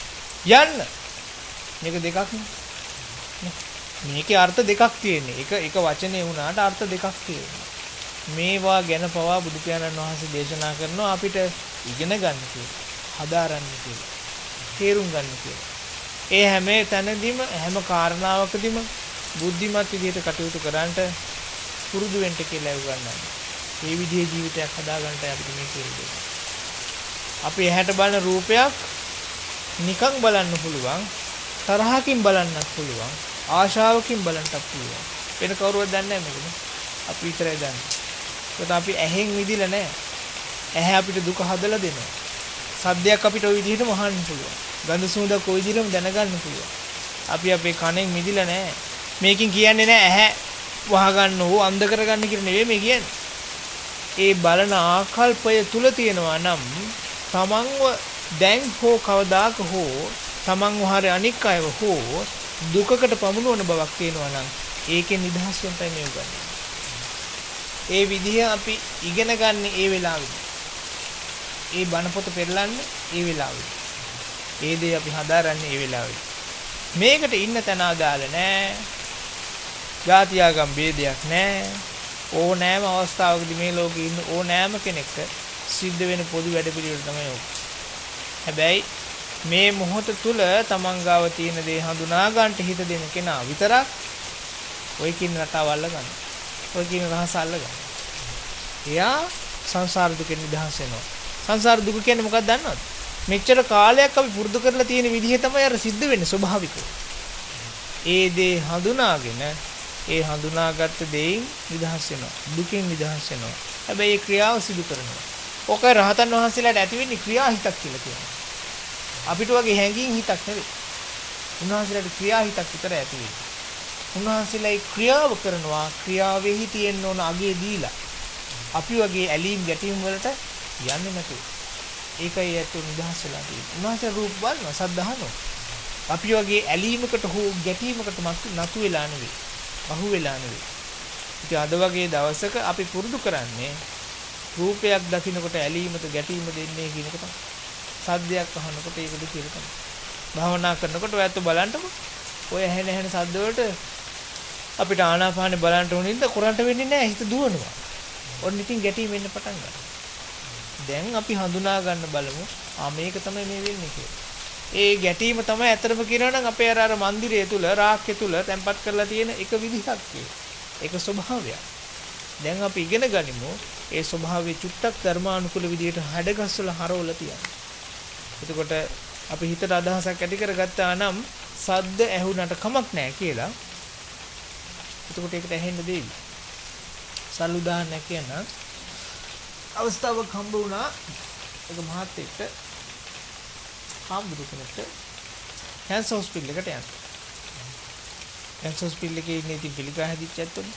මේක දෙකක් නේ. මේකේ අර්ථ දෙකක් තියෙන්නේ. එක වචනේ වුණාට අර්ථ දෙකක් තියෙනවා. මේවා ගැන පවා බුදු පියාණන් වහන්සේ දේශනා කරනවා අපිට ඉගෙන ගන්න කියලා, හදාරන්න කියලා, තේරුම් ගන්න කියලා. ඒ හැම තැනදීම හැම කාරණාවකදීම බුද්ධිමත් විදිහට කටයුතු කරන්නට පුරුදු වෙන්න කියලා උගන්වනවා. මේ විදිහේ ජීවිතයක් හදාගන්නට අපිට මේ කියන්නේ. අපි ඇහැට බලන රූපයක් නිකන් බලන්න පුළුවන්, තරහකින් බලන්නත් පුළුවන්, ආශාවකින් බලන්නත් පුළුවන්. වෙන කවුරුවත් දන්නේ නැහැ මේක. අපි විතරයි දන්නේ. ඒකට අපි ඇහෙන් විදිලා නැහැ. ඇහැ අපිට දුක හදලා දෙනවා. සද්දයක් අපිට ওই විදිහටම අහන්න පුළුවන්. ගඳ සුවඳක් ওই විදිහටම දැනගන්න පුළුවන්. අපි අපේ කනෙන් මිදිලා නැහැ. මේකෙන් කියන්නේ නැහැ ඇහැ වහගන්න ඕ අන්ධ කරගන්න කියලා නෙවෙයි මේ කියන්නේ. ඒ බලන ආකල්පය තුල තියෙනවා නම් තමන්ව දැන් හෝ කවදාක හෝ තමන්ව හරි අනික් අයව හෝ දුකකට පමුණවන බවක් තියෙනවා නම් ඒකෙන් නිදහස් වෙන්නයි මේ උගන්වන්නේ. ඒ විදිහ අපි ඉගෙන ගන්න ඒ වෙලාවෙදී. ඒ බණ පොත පෙරලන්නේ ඒ වෙලාවෙදී. ඒ දේ අපි හදාරන්නේ ඒ වෙලාවෙදී. මේකට ඉන්න තැන අදාළ නැහැ. ජාති ආගම් ભેදයක් නැහැ. ඕනෑම අවස්ථාවකදී මේ ලෝකේ ඉන්න ඕනෑම කෙනෙක්ට සිද්ධ වෙන පොදු වැඩ පිළිවෙල තමයි ඕක. හැබැයි මේ මොහොත තුල තමන් ගාව තියෙන දේ හඳුනා ගන්නට හිත දෙන කෙනා විතරක් ඔය කියන රටාව අල්ල ගන්න. ඔය කියන රහස අල්ල ගන්න. එයා සංසාර දුකෙන් නිදහස් වෙනවා. සංසාර දුක කියන්නේ මොකක්ද දන්නවද? මෙච්චර කාලයක් අපි පුරුදු කරලා තියෙන විදිහ තමයි අර සිද්ධ වෙන්නේ ස්වභාවිකව. ඒ දේ හඳුනාගෙන ඒ හඳුනාගත්ත දෙයින් නිදහස් වෙනවා. දුකෙන් නිදහස් වෙනවා. හැබැයි ඒ ක්‍රියාව සිදු කරනවා. ඕකයි රහතන් වහන්සේලාට ඇති වෙන්නේ ක්‍රියා හිතක් කියලා කියනවා. අපිට වගේ හැඟීම් හිතක් නෙවෙයි. උන්වහන්සේලාට ක්‍රියා හිතක් විතර ඇති වෙන්නේ. උන්වහන්සේලා ඒ ක්‍රියාව කරනවා. ක්‍රියාවෙහි තියෙන්න ඕන අගේ දීලා. අපි වගේ ඇලීම් ගැටීම් වලට යන්නේ නැතුව. ඒකයි ඇත්තෝ නිදහස් වෙලා තියෙන්නේ. උන්වහන්සේ රූප බලනවා, සද්ද අහනවා. අපි වගේ ඇලීමකට හෝ ගැටීමකට නතු වෙලා නෙවෙයි. අහු වෙලා නෙවෙයි. ඉතින් අද වගේ දවසක අපි පුරුදු කරන්නේ රූපයක් දකින්නකොට ඇලීමට ගැටීම දෙන්නේ කියන එක තමයි. සද්දයක් අහනකොට ඒකද කියලා තමයි. භාවනා කරනකොට ඔයත් බලන්නකො. ඔය ඇහෙන සද්ද වලට අපිට ආනාපානේ බලන්න ඕනින්ද කරන්ට වෙන්නේ නැහැ. හිත දුවනවා. ඔන්න ඉතින් ගැටීම් වෙන්න පටන් ගන්නවා. දැන් අපි හඳුනා ගන්න බලමු. මේක තමයි මේ වෙන්නේ කියලා. ඒ ගැටීම තමයි ඇත්තටම කියනවා නම් අපේ අර මන්දිරය තුල රාක්කය තුල තැම්පත් කරලා තියෙන එක විදිහක් කියලා. ඒක ස්වභාවයක්. දැන් අපි ඉගෙන ගනිමු ඒ ස්වභාවය චුට්ටක් ධර්මානුකූල විදිහට හැඩගස්වල හරවලා තියන්න. එතකොට අපි හිතට අදහසක් ඇති කරගත්තා නම් සද්ද ඇහුණට කමක් නැහැ කියලා. එතකොට ඒකට ඇහෙන්න දෙවි. සල් උදාහරණයක් කියන්න. අවස්ථාවක් හම්බ වුණා එක මහත්තයෙක්ට හම්බුදු කෙනෙක්ට කැන්සර් හොස්පිටල් එකට යන්න. කැන්සර් හොස්පිටල් එකේ ඉන්නේ ඉතින් පිළිකා හැදිච්ච ඇත්තෝනේ.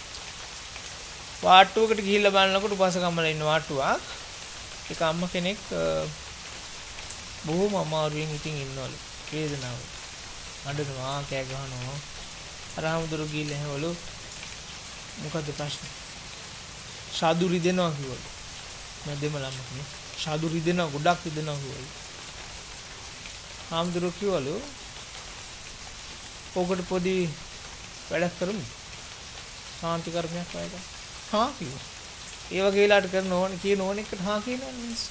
වාට්ටුවකට ගිහිල්ලා බලනකොට උපසකම්මල ඉන්න වාට්ටුවක්. ඒක අම්මා කෙනෙක් බොහොම අමාරුවෙන් ඉතින් ඉන්නවලු. වේදනාව. අඬනවා, කෑ ගහනවා. අරහමදුරු ගිහිල්ලා එහෙවලු මොකද්ද ප්‍රශ්නේ? සාදු රිදෙනවා කිව්වලු. මම දෙමළම්ම නේ. සාදු රිදෙනවා, ගොඩක් රිදෙනවා කිව්වලු. හාමුදුරු කිව්වලු ඔකට පොඩි වැඩක් කරමු. සාන්ති කර්මයක් වයිද? හා කිව්වා. ඒ වගේ වෙලාවට කරන ඕනේ කියන ඕන එකට හා කියනවා මිනිස්සු.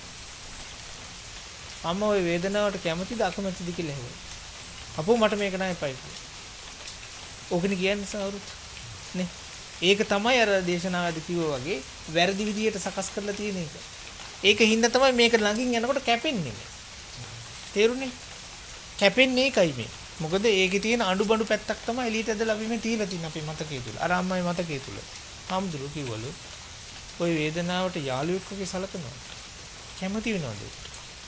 අම්මා ওই වේදනාවට කැමතිද අකමැතිද කියලා ඇහුවා. අපෝ මට මේක නෑ එපයි කිව්වා. ඕකනේ කියන්නේ සවරුත් නේ. ඒක තමයි අර දේශනාවේදී කිව්වා වගේ වැරදි විදියට සකස් කරලා තියෙන එක. ඒක හින්දා තමයි මේක ළඟින් යනකොට කැපෙන්නේ. තේරුණේ? කැපෙන්නේ ඒකයි මේ. මොකද ඒකේ තියෙන අඬු බඬු පැත්තක් තමයි එළියට ඇදලා අපි මේ තීලා තියෙන අපේ මතකයේ තුල. අර අම්මයි මතකයේ තුල. හම්දුරු කිව්වලු ওই වේදනාවට යාළුවෙක් වගේ සලකනවා. කැමති වෙනවද ඒකට?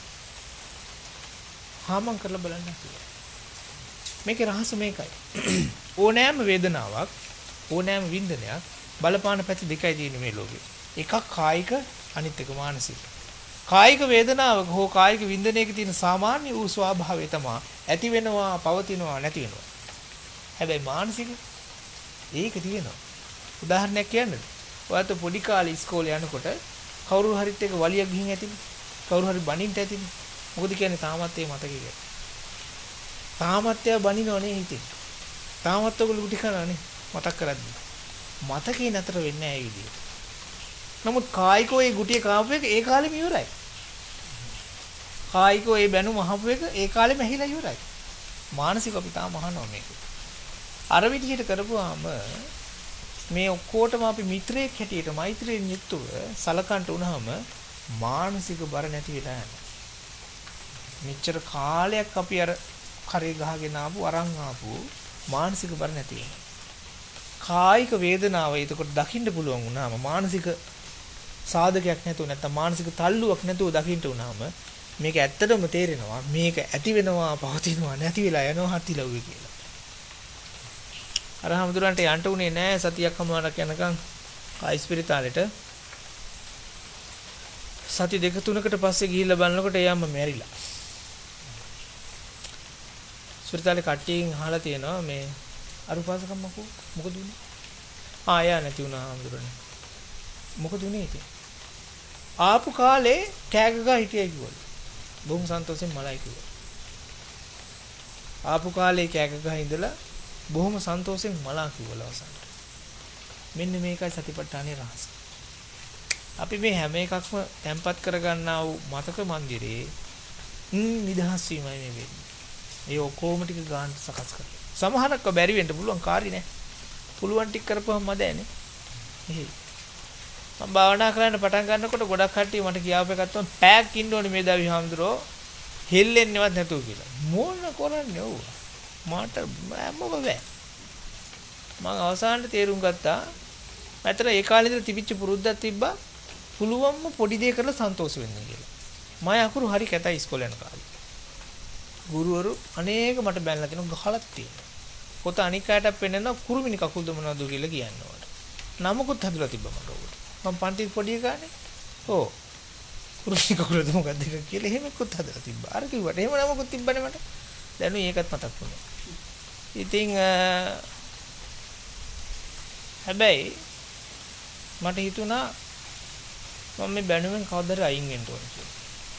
හාමම් කරලා බලන්න කියලා. මේකේ රහස මේකයි. ඕනෑම වේදනාවක්, ඕනෑම වින්දනයක් බලපාන පැති දෙකයි තියෙන්නේ මේ ලෝකේ. එකක් කායික, අනිත් එක මානසික. කායික වේදනාවක හෝ කායික වින්දනයක තියෙන සාමාන්‍ය වූ ස්වභාවය තමයි ඇති වෙනවා, පවතිනවා, නැති වෙනවා. හැබැයි මානසික ඒක තියෙනවා. උදාහරණයක් කියන්නද? ඔයාට පොඩි කාලේ ඉස්කෝලේ යනකොට කවුරු හරිත් එක වලියක් ගිහින් ඇතිනේ. කවුරු හරි බනින්න ඇතිනේ. මොකද කියන්නේ තාමත් ඒ මතකේ කියලා. තාමත් ඒවා බනිනවනේ හිතේ. තාමත් ඔයගොල්ලෝ ගුටි කනවනේ මතක් කරද්දි. මතකේ නතර වෙන්නේ නැහැ ඒ විදිහට. නමුත් කායිකව ඒ ගුටිය කාපු එක ඒ කාලෙම ඉවරයි. කායිකව ඒ බැනුම අහපු එක ඒ කාලෙම ඇහිලා ඉවරයි. මානසිකව අපි තාම අහනවා මේක. අර විදිහට කරපුවාම මේ ඔක්කොටම අපි මිත්‍රයෙක් හැටියට මෛත්‍රියෙන් යුක්තව සලකන්ට උනහම මානසික බර නැති වෙලා යනවා. මෙච්චර කාලයක් අපි අර කරේ ගහගෙන ආපු අරන් ආපු මානසික බර නැති වෙනවා. කායික වේදනාව එතකොට දකින්න පුළුවන් වුණාම මානසික සාධකයක් නැතුව නැත්නම් මානසික තල්ලුවක් නැතුව දකින්න උනහම මේක ඇත්තටම තේරෙනවා මේක ඇති වෙනවා පවතිනවා නැති වෙලා යනවා හතිලව්වේ කියලා. අර හැමදෙරන්ට යන්න උනේ නෑ සතියක් හමාරක් යනකම් ආයිස්පිරිතාලෙට. සති දෙක තුනකට පස්සේ ගිහිල්ලා බලනකොට එයාම මැරිලා. ස්පිරිතාලේ කට්ටියන් අහලා තියෙනවා මේ අරුපාසකම් මොකද උනේ? එයා නැති වුණා හැමදෙරනේ. මොකද උනේ ඉතින්? ආපු කාලේ කෑගගා හිටියයි කිව්වලු. බොහොම සන්තෝෂෙන් මලයි කිව්වා. ආපු කාලේ කෑගගා ඉඳලා බොහොම සන්තෝෂෙන් මලා කිව්වල අවසන්ට. මෙන්න මේකයි සතිපට්ඨානේ රහස. අපි මේ හැම එකක්ම තැම්පත් කරගන්නා වූ මතක මන්දිරේ නිදහස් වීමයි මේ වෙන්නේ. ඒ ඔක්කොම ටික ගන්න සකස් කරලා. සමහරක් බැරි වෙන්න පුළුවන් කාර්ය නෑ. පුළුවන් ටික කරපුවම මදෑනේ. එහෙයි. මම භාවනා කරන්න පටන් ගන්නකොට ගොඩක් කට්ටිය මට කියාපු එකක් තමයි පැයක් ඉන්න ඕනේ මේ දාවි හාමුදුරෝ හෙල්ලෙන්නේවත් නැතුව කියලා. මොන කරන්නේ ඔව්. මට මොකද බෑ. මම අවසානට තේරුම් ගත්තා. මතර ඒ කාලේ ඉඳලා තිබිච්ච පුරුද්දක් තිබ්බා. පුළුවන්ම පොඩි දේ කරලා සන්තෝෂ වෙන්න කියලා. මම අකුරු හරි කැතයි ඉස්කෝලේ යන කාලේ. ගුරුවරු අනේක මට බැලලා තිනවා ගහලක් තියෙනවා. පොත අනික් අයටත් පෙන්නනවා කුරුමිනි කකුල්ද මොනවද කියලා කියනවා. නමකුත් හදලා තිබ්බා මට උඩ. මම පන්ති පොඩි ගානේ. ඕ. කුරුමිනි කකුල්ද මොකක්ද කියලා එහෙමකුත් හදලා තිබ්බා. අර කිව්වට එහෙම නමකුත් තිබ්බනේ මට. දැන් ඒකත් මතක් වුණා. ඉතින් හැබැයි මට හිතුණා මම මේ බැනුවෙන් කවදාද අයින් වෙන්න ඕන කියලා.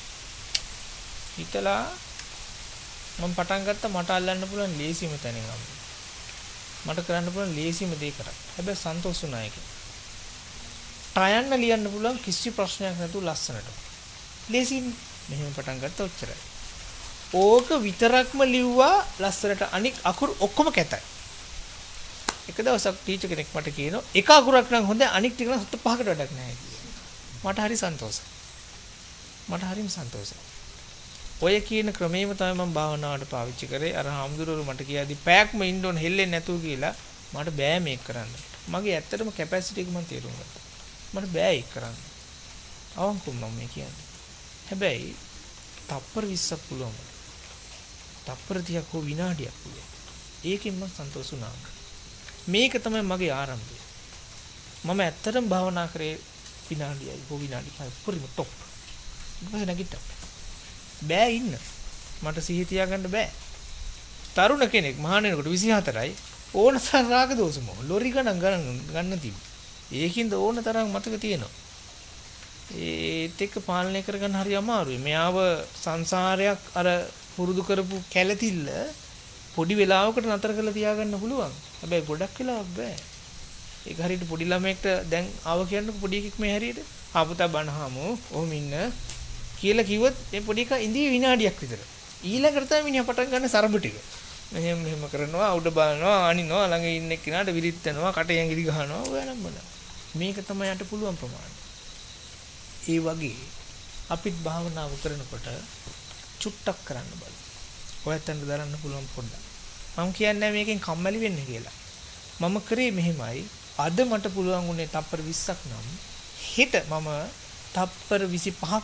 හිතලා මම පටන් ගත්තා මට අල්ලන්න පුළුවන් ලේසිම තැනින් අම්ම. මට කරන්න පුළුවන් ලේසිම දේ කරා. හැබැයි සන්තෝෂ වුණා ඒක. ටයන්න ලියන්න පුළුවන් කිසි ප්‍රශ්නයක් නැතුව ලස්සනට. ලේසින් මෙහෙම පටන් ගත්තා ඔච්චරයි. ඕක විතරක්ම ලිව්වා ලස්සනට අනික් අකුරු ඔක්කොම කැතයි. එක දවසක් ටීචර් කෙනෙක් මට කියනවා එක අකුරක් නම් හොඳයි අනික් ටික නම් සුත්ත පහකට වැඩක් නැහැ කියලා. මට හරි සන්තෝෂයි. මට හරිම සන්තෝෂයි. ඔය කියන ක්‍රමෙම තමයි මම භාවනාවට පාවිච්චි කරේ. අර හාමුදුරුවෝ මට කියාදී පැයක්ම ඉන්න ඕන හෙල්ලෙන්නේ නැතුව කියලා මට බෑ මේක කරන්න. මගේ ඇත්තටම කැපැසිටි එක මම තේරුම් ගත්තා. මට බෑ ඒක කරන්න. අවංකවම මම මේ කියන්නේ. හැබැයි තප්පර 20ක් පුළුවන්. තප්පර 30ක් හෝ විනාඩියක් පුළුවන්. ඒකෙන් මම සන්තෝෂ වුණා. මේක තමයි මගේ ආරම්භය. මම ඇත්තටම භාවනා කරේ විනාඩියයි හෝ විනාඩි 5 පරිම টොප්. ඊපස්සේ නැගිට්ටා. බෑ ඉන්න. මට සිහිය තියාගන්න බෑ. තරුණ කෙනෙක් මහානෙනකොට 24යි ඕන තරම් රාග දෝෂ මොහ ලොරි ගණන් තිබ්බ. ඒකින්ද ඕන තරම් මතක තියෙනවා. ඒත් එක්ක පාලනය කරගන්න හරි අමාරුයි. මෙයාව සංසාරයක් අර පුරුදු කරපු කැළතිල්ල පොඩි වෙලාවකට නතර කරලා තියාගන්න පුළුවන්. හැබැයි ගොඩක් වෙලාවක් බෑ. ඒක හරියට පොඩි ළමයෙක්ට දැන් ආව කියන්නකො පොඩි එකෙක් මේ හරියට ආපුතා බනහමු ඔහොම ඉන්න කියලා කිව්වොත් මේ පොඩි එකා ඉඳී විනාඩියක් විතර. ඊළඟට තමයි මිනිහා පටන් ගන්න සරඹ ටික. මෙහෙම කරනවා උඩ බලනවා අනිනවා ළඟ ඉන්න එක්කෙනාට විරිත්තනවා කටෙන් ඉරි ගහනවා ඔය නම් බලන්න. මේක තමයි යට පුළුවන් ප්‍රමාණය. ඒ වගේ අපිත් භාවනාව කරනකොට චුට්ටක් කරන්න බලන්න. ඔයයන්ට දරන්න පුළුවන් පොඩ්ඩක්. මම කියන්නේ මේකෙන් කම්මැලි වෙන්න කියලා. මම කරේ මෙහෙමයි. අද මට පුළුවන් උනේ තප්පර 20ක් නම් හෙට මම තප්පර 25ක්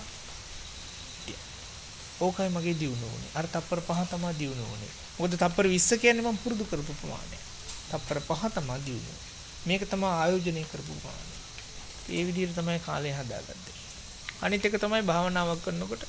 ඕකයි මගේ දියුණුව උනේ. අර තප්පර 5 තමයි දියුණුව උනේ. මොකද තප්පර 20 කියන්නේ මම පුරුදු කරපු ප්‍රමාණය. තප්පර 5 තමයි දියුණුව. මේක තමයි ආයෝජනය කරපු ප්‍රමාණය. ඒ විදිහට තමයි කාලය හදාගත්තේ. අනිත් එක තමයි භාවනාවක් කරනකොට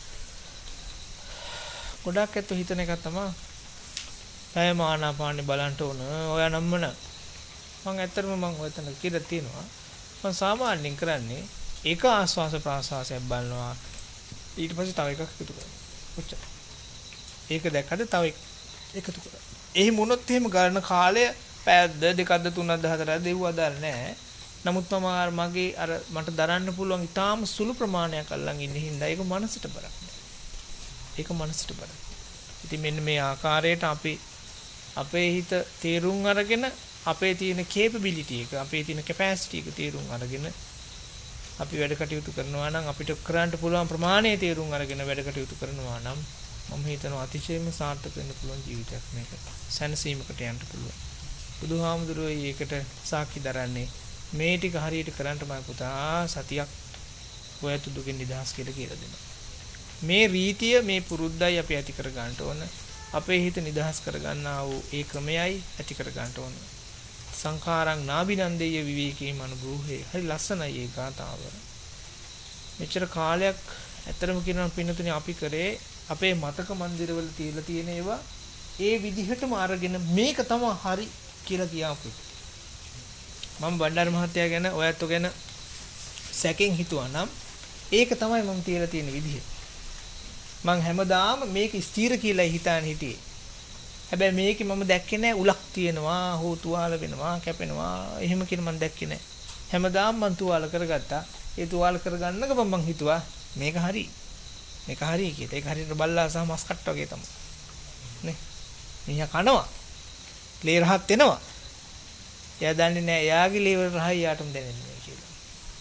ගොඩක් ඇත්තෝ හිතන එක තමයි පැයම ආනාපානෙ බලන්න ඕන. ඔයා නම්මන මම ඇත්තටම මම ඔයතන කියලා තියෙනවා. මම සාමාන්‍යයෙන් කරන්නේ එක ආස්වාස ප්‍රාස්වාසයක් බලනවා. ඊට පස්සේ තව එකක් එකතු කරනවා. ඔච්චර. ඒක දැක්කද තව එකතු කරනවා. එහෙම වුණොත් එහෙම ගන්න කාලය පැයක්ද දෙකක්ද තුනක්ද හතරක්ද දෙව්ව අදාළ නැහැ. නමුත් මගේ අර මට දරන්න පුළුවන් ඊටාම සුළු ප්‍රමාණයක් අල්ලන් ඉන්න හින්දා ඒක මනසට බරක් නෑ. ඒක මනසට බරක්. ඉතින් මෙන්න මේ ආකාරයට අපි අපේ හිත තේරුම් අරගෙන අපේ තියෙන capability එක අපේ තියෙන capacity එක තේරුම් අරගෙන අපි වැඩ කටයුතු කරනවා නම් අපිට කරන්න පුළුවන් ප්‍රමාණය තේරුම් අරගෙන වැඩ කටයුතු කරනවා නම් මම හිතනවා අතිශයම සාර්ථක වෙන්න පුළුවන් ජීවිතයක් මේක. සැනසීමකට යන්න පුළුවන්. බුදුහාමුදුරුවෝ ඒකට සාක්ෂි දරන්නේ මේ ටික හරියට කරන්න මම පුතා සතියක් ඔයත් දුකින් නිදහස් කියලා දෙනවා. මේ රීතිය මේ පුරුද්දයි අපි ඇති කර ගන්න ඕන. අපේ හිත නිදහස් කර ගන්නා වූ ඒ ක්‍රමයයි ඇති කර ගන්න ඕන. සංඛාරං නාබිනන්දේය විවේකී මනුබ්‍රූහේ. හරි ලස්සනයි ඒ ගාතාව. මෙච්චර කාලයක් ඇත්තටම කියනවා පින්නතුනේ අපි කරේ අපේ මතක මන්දිරවල තියලා තියෙන ඒවා ඒ විදිහටම අරගෙන මේක තමයි හරි කියලා කියාපු. මම බණ්ඩාර මහත්තයා ගැන ඔයත් ගැන සැකෙන් හිතුවා නම් ඒක තමයි මම තියලා තියෙන විදිහ. මං හැමදාම මේක ස්ථිර කියලා හිතාන හිටියේ. හැබැයි මේකේ මම දැක්කේ නෑ උලක් තියෙනවා, හෝ තුවාල වෙනවා, කැපෙනවා. එහෙම කියන මම දැක්කේ නෑ. හැමදාම මං තුවාල කරගත්තා. ඒ තුවාල කරගන්න ගමන් මං හිතුවා මේක හරි. මේක හරි කියලා. ඒක හරියට බල්ලා සහ මස් කට්ට වගේ තමයි. නේ? මිනිහා කනවා. ලේ රහත් එනවා. එයා දන්නේ නෑ එයාගේ ලේ වල රහයි යාටම දැනෙන්නේ නෑ කියලා.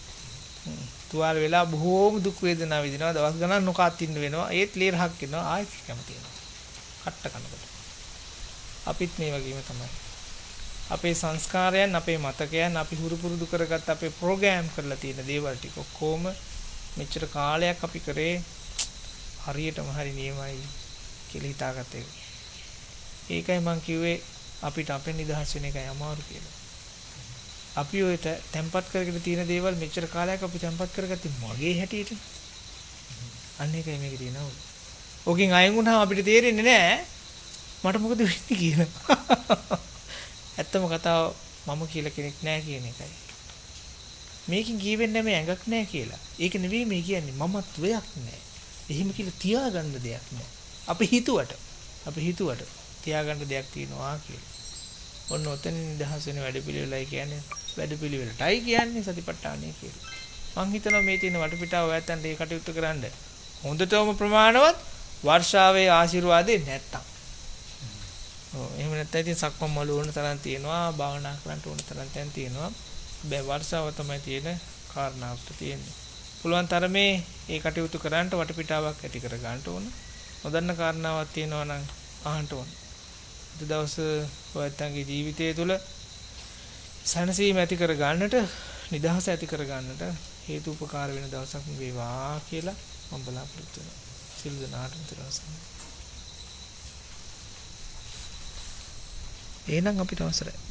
තුවාල වෙලා බොහෝම දුක් වේදනා විඳිනවා. දවස් ගණන් නොකාත් ඉන්න වෙනවා. ඒත් ලේ රහක් එනවා. ආයෙත් කැමති වෙනවා. කට්ට කනකොට. අපිත් මේ වගේම තමයි. අපේ සංස්කාරයන්, අපේ මතකයන්, අපි හුරු පුරුදු කරගත්ත අපේ ප්‍රෝග්‍රෑම් කරලා තියෙන දේවල් ටික ඔක්කොම මෙච්චර කාලයක් අපි කරේ හරියටම හරි නියමයි කියලා හිතාගත්ත එක. ඒකයි මං කිව්වේ අපිට අපේ නිදහස් වෙන එකයි අමාරු කියලා. අපි ඔය තැම්පත් කරගෙන තියෙන දේවල් මෙච්චර කාලයක් අපි තැම්පත් කරගත්තේ මගේ හැටියට. අන්න ඒකයි මේකේ තියෙනවා. ඕකෙන් අයින් වුණාම අපිට තේරෙන්නේ නැහැ මට මොකද වෙන්නේ කියලා. ඇත්තම කතාව මම කියලා කෙනෙක් නැහැ කියන එකයි. මේකෙන් කියවෙන්නේ මේ ඇඟක් නැහැ කියලා. ඒක නෙවෙයි මේ කියන්නේ මමත්වයක් නැහැ. එහෙම කියලා තියාගන්න දෙයක් නැහැ. අපි හිතුවට තියාගන්න දෙයක් තියෙනවා කියලා. ඔන්න ඔතන නිදහස් වෙන වැඩපිළිවෙලයි කියන්නේ වැඩපිළිවෙලටයි කියන්නේ සතිපට්ඨානය කියලා. මං හිතනවා මේ තියෙන වටපිටාව ඔයයන්ට ඒ කටයුතු කරන්න හොඳටම ප්‍රමාණවත් වර්ෂාවේ ආශිර්වාදේ නැත්තම්. එහෙම නැත්නම් ඉතින් සක්මන් මළු ඕන තරම් තියෙනවා, භාවනා කරන්න ඕන තරම් තැන් තියෙනවා. බෑ වර්ෂාව තමයි තියෙන කාරණාවට තියෙන්නේ. පුළුවන් තරමේ ඒ කටයුතු කරන්න වටපිටාවක් ඇති කර ගන්න ඕන. නොදන්න කාරණාවක් තියෙනවා නම් අහන්න ඕන. අද දවස ඔයයන්ගේ ජීවිතය තුළ සැනසීම ඇති කර ගන්නට, නිදහස ඇති කර ගන්නට හේතු උපකාර වෙන දවසක් වේවා කියලා මම බලාපොරොත්තු වෙනවා. සියලු දෙනාටම දවසක්. එහෙනම් අපිට අවසරයි.